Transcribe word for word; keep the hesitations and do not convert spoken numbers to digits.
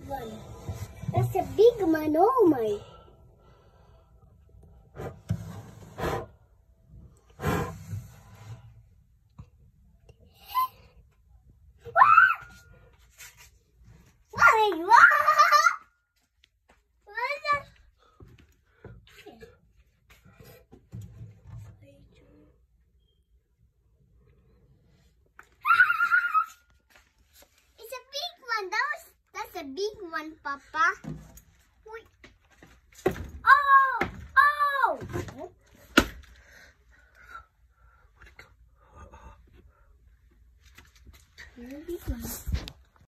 one. That's a big one. Oh my. That's a big one, Papa. Wait. Oh! Oh! Where'd it go? Big one.